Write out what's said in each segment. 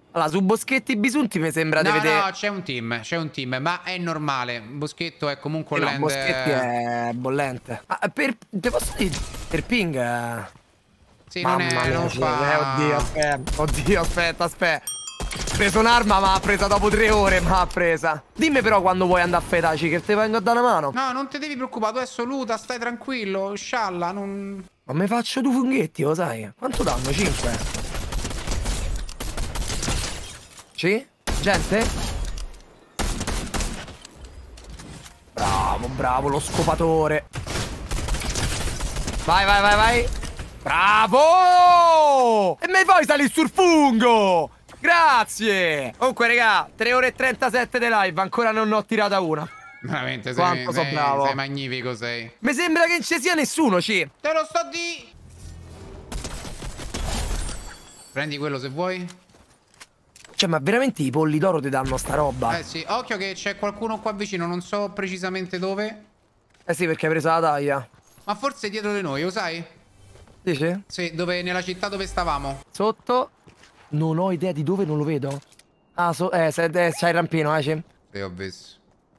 Allora, su Boschetti Bisunti mi sembra di vedere... No, c'è un team, ma è normale. Boschetto è comunque un No, land... Boschetti è bollente. Ma te posso dire, per ping... Sì, Mamma mia, non sì. Oddio, fa... aspetta. Oddio, aspetta. Ho preso un'arma, ma ha presa dopo 3 ore, ma ha presa. Dimmi però quando vuoi andare a fetaci, che te vengo a dare una mano. No, non ti devi preoccupare, tu adesso luta, stai tranquillo, scialla, non... Ma mi faccio 2 funghetti, lo sai? Quanto danno? 5? Sì? Gente? Bravo, lo scopatore. Vai. Bravo! E me poi sali sul fungo! Grazie! Comunque, raga, 3 ore e 37 di live, ancora non ne ho tirata una. Veramente, Quanto so bravo. sei magnifico, sei. Mi sembra che non ci sia nessuno, ci. Te lo sto di... Prendi quello se vuoi. Cioè, ma veramente i polli d'oro ti danno sta roba? Eh sì, occhio che c'è qualcuno qua vicino, non so precisamente dove. Eh sì, perché hai preso la taglia. Ma forse dietro di noi, lo sai? Dici? Sì, dove, nella città dove stavamo. Sotto? Non ho idea di dove, non lo vedo. Ah, c'hai il rampino, c'è. Sì, ho visto.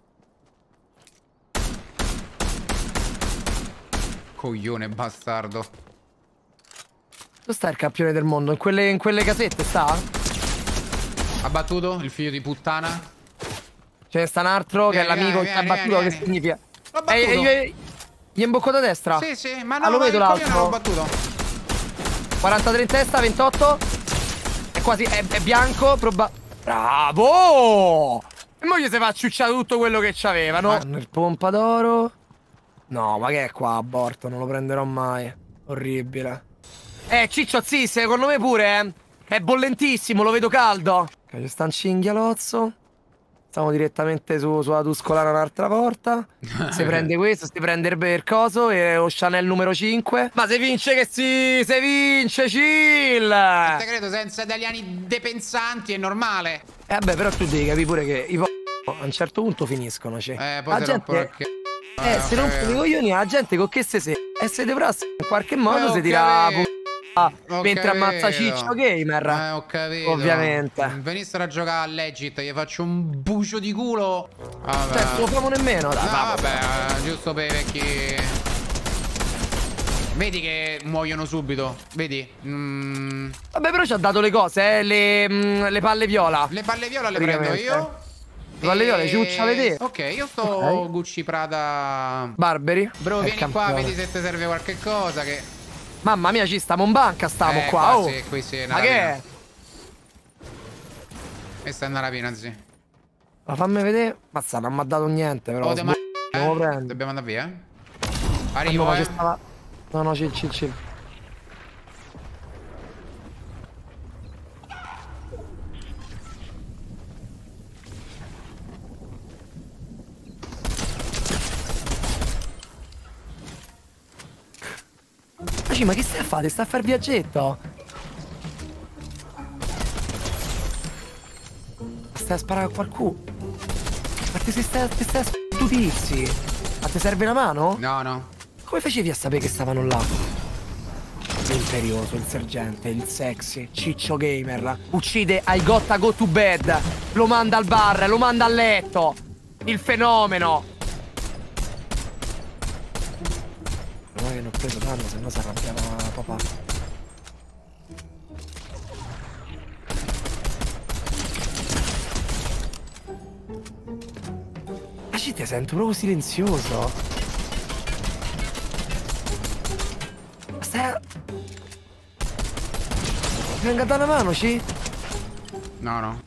Coglione bastardo. Dove sta il campione del mondo? In quelle casette sta? Ha battuto il figlio di puttana? Ce ne sta un altro che è l'amico che ha battuto, che significa? L'ho battuto. Gli imbocco da destra? Sì, ma no, lo vedo l'altro. Io non l'ho battuto. 43 in testa, 28. È quasi, è bianco, Bravo! E mo gli si fa ciucciare tutto quello che c'avevano. Il pompa d'oro. No, ma che è qua, aborto, non lo prenderò mai. Orribile. Ciccio, sì, secondo me pure, È bollentissimo, lo vedo caldo. Ok, ci sta un cinghialozzo. Stiamo direttamente sulla Tuscolana un'altra volta. Si prende questo, si prende il coso e lo Chanel numero 5. Ma se vince che sì, se vince, chill! Te credo, senza italiani depensanti è normale. Vabbè, però tu devi capire pure che i a un certo punto finiscono, poi la gente... se rompono i coglioni la gente con che se dovrà in qualche modo si tira mentre ammazza Ciccio Gamer. Ho capito. Ovviamente. Venissero a giocare all'Egit, gli faccio un bucio di culo. Vabbè. Cioè, non lo famo nemmeno, dai. Vabbè, giusto per i vecchi. Vedi che muoiono subito, vedi? Vabbè, però ci ha dato le cose, le palle viola. Le palle viola le prendo io. Le palle viola, ciucciale te. Ok, io sto Gucci Prada Barberi. Bro, vieni qua, vedi se ti serve qualche cosa che... Mamma mia, ci stiamo in banca, stiamo qua, oh. Sì, qui sì, ma che è? Questa è una rapina, sì. Ma fammi vedere. Mazza, non mi ha dato niente, però. Dobbiamo andare via, Arrivo, No, chill. Ma che stai a fare? Stai a fare il viaggetto? Stai a sparare a qualcuno? Ma ti stai a stupirsi? Ma ti serve una mano? No. Come facevi a sapere che stavano là? L'imperioso, il sergente, il sexy, Ciccio Gamer. Uccide I gotta go to bed. Lo manda al bar, lo manda a letto. Il fenomeno. Non è che non ho preso danno, se no si arrabbiava papà. Ma ci ti sento proprio silenzioso. Stai... Mi venga da una mano, ci? No.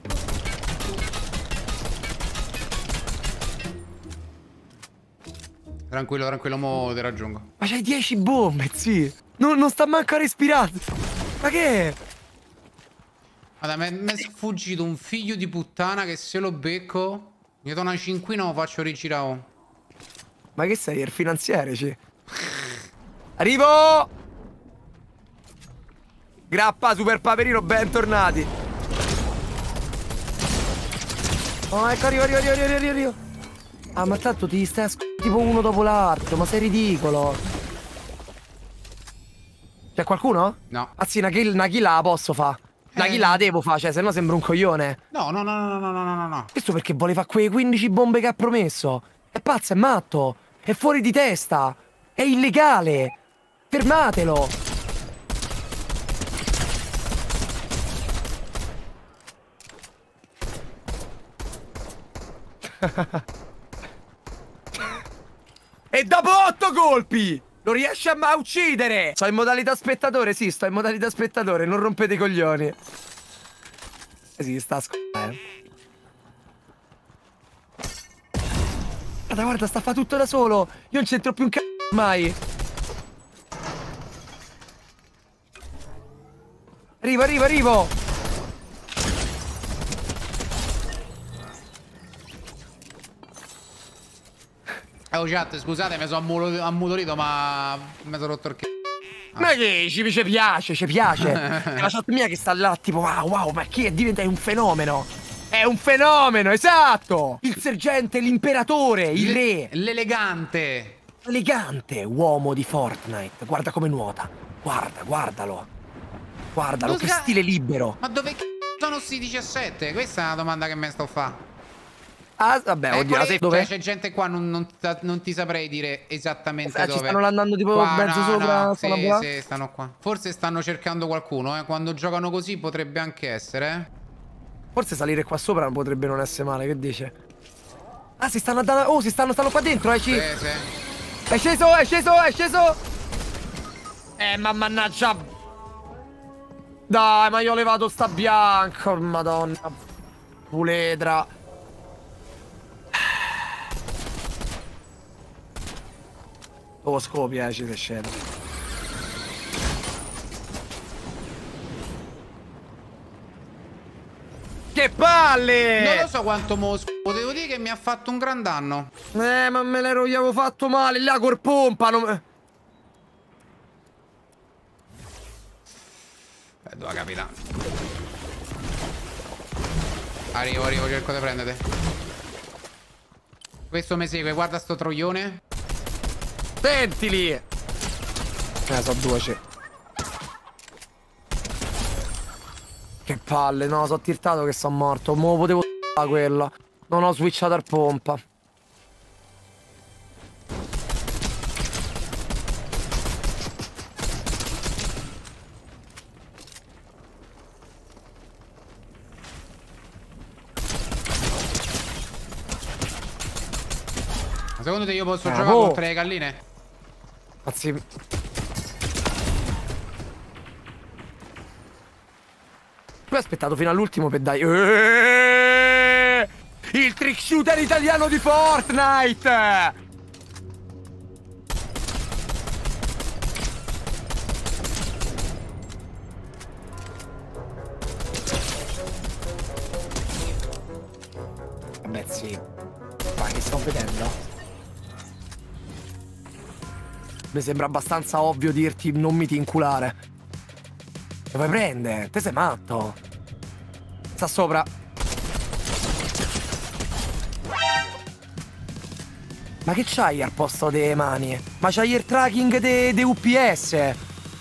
Tranquillo, mo ti raggiungo. Ma c'hai 10 bombe, zii. Non sta manco a respirare. Ma che è? Guarda, mi è sfuggito un figlio di puttana che se lo becco, mi do una cinquina lo faccio rigirare. Ma che sei, il finanziere, ci? Arrivo! Grappa, super paperino, bentornati. Oh, ecco, arrivo. Ah, ma tanto ti stai tipo uno dopo l'altro, ma sei ridicolo. C'è qualcuno? No. Anzi, una kill la posso fa. La kill la devo fare, cioè, se no sembra un coglione. No, no, no, no, no, no, no, no. Questo perché vuole fare quelle 15 bombe che ha promesso. È pazzo, è matto. È fuori di testa. È illegale. Fermatelo. E dopo 8 colpi lo riesce a uccidere. Sto in modalità spettatore, sì, sto in modalità spettatore. Non rompete i coglioni. Sì, sta Guarda, guarda, sta a fa tutto da solo. Io non c'entro più un c***o mai. Arrivo, arrivo, arrivo. Oh chat, scusate, mi sono ammutolito, ma mi sono rotto il c***o. Ma che ci piace, ci piace. È la chat mia che sta là, tipo, wow, wow, ma chi è? Diventa un fenomeno. È un fenomeno, esatto! Il sergente, l'imperatore, il re. L'elegante. Elegante uomo di Fortnite. Guarda come nuota. Guarda, guardalo. Guardalo, che stile libero. Ma dove sono sti 17? Questa è una domanda che mi sto a fare. Ah, vabbè, oddio, dove? C'è gente qua, non ti saprei dire esattamente dove. Ci stanno andando tipo qua, mezzo no, sopra. No, sì, stanno qua. Forse stanno cercando qualcuno, eh. Quando giocano così potrebbe anche essere, eh. Forse salire qua sopra potrebbe non essere male, che dice? Ah, si stanno andando. Oh, stanno qua dentro, Sì, sì. È sceso, è sceso, è sceso. Ma mannaggia. Dai, ma io ho levato sta bianca, madonna. Puledra. Oh, scopia, ci sei scemo. Che palle! Non lo so quanto devo dire che mi ha fatto un gran danno. Ma me l'ero gli avevo fatto male, là col pompa non... Dove capita? Arrivo, cerco di prendere. Questo mi segue, guarda sto troione. Sentili! So due c'è. Che palle, no, sono tiltato che sono morto. Mo potevo fare quella. Non ho switchato al pompa. Ma secondo te io posso giocare contro le galline? Anzi... Tu hai aspettato fino all'ultimo per dai... Il trick shooter italiano di Fortnite! Vabbè, sì. Ma che sto vedendo? Mi sembra abbastanza ovvio dirti non mi ti inculare. Lo vuoi prendere? Te sei matto. Sta sopra. Ma che c'hai al posto delle mani? Ma c'hai il tracking de UPS.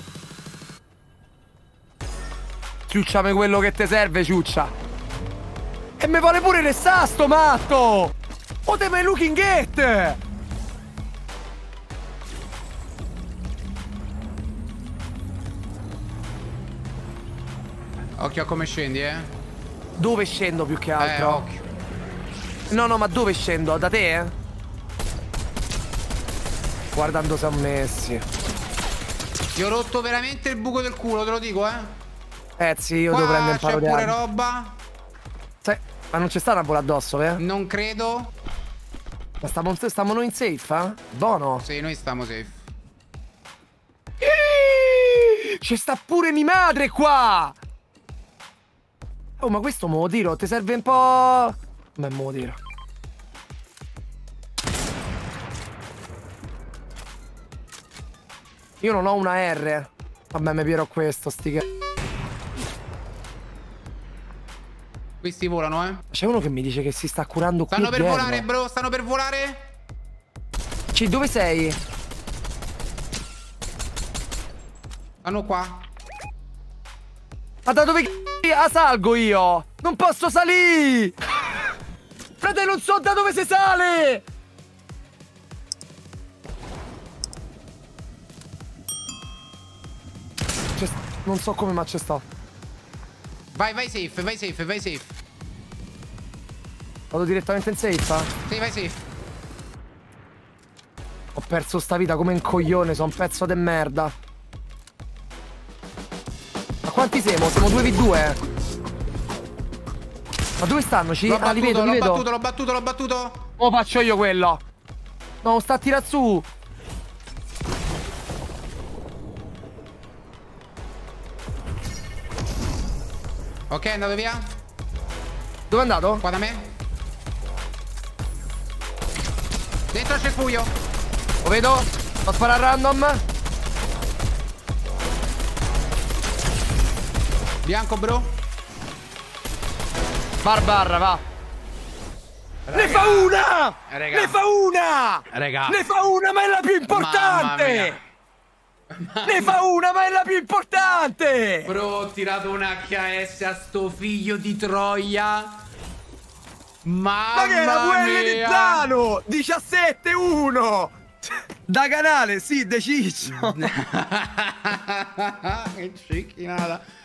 Ciucciami quello che ti serve, ciuccia. E mi vuole pure restare sto matto. O te me looking at. Occhio a come scendi, eh. Dove scendo più che altro? Occhio. No, ma dove scendo? Da te? Guardando se ho messi. Ti ho rotto veramente il buco del culo, te lo dico, eh. Sì, io devo prendere un paro di pure roba. Ma non c'è sta una bolla addosso, vero? Non credo. Ma stiamo noi in safe, eh? Buono. Sì, noi stiamo safe. C'è sta pure mia madre qua! Oh, ma questo me lo tiro, ti serve un po'... Beh, me lo tiro. Io non ho una R. Vabbè, mi piero questo, sti che... Questi volano, eh. C'è uno che mi dice che si sta curando qui Stanno per dietro. volare, bro, stanno per volare. Dove sei? Stanno qua. Ma da dove salgo io? Non posso salire! Frate, non so da dove si sale! Non so come, ma c'è sta. Vai safe, vai safe, vai safe. Vado direttamente in safe? Sì, vai safe. Ho perso sta vita come un coglione, sono un pezzo de merda. Ma quanti siamo? Siamo 2v2. Ma dove stanno? L'ho battuto, li vedo, li vedo. l'ho battuto, l'ho battuto. Lo faccio io quello. No, sta a tirare su. Ok, è andato via. Dove è andato? Qua da me. Dentro c'è il buio. Lo vedo. Sto sparando random. Bianco, bro. Barbarra, va. Ne fa una! Raga. Ne fa una! Raga. Ne fa una, ma è la più importante! Ne fa una, ma è la più importante! Bro, ho tirato un HAS a sto figlio di Troia. Mamma Ma che era quella di mia. Zano! 17-1! Da canale, sì, De Ciccio! Che cicchinata.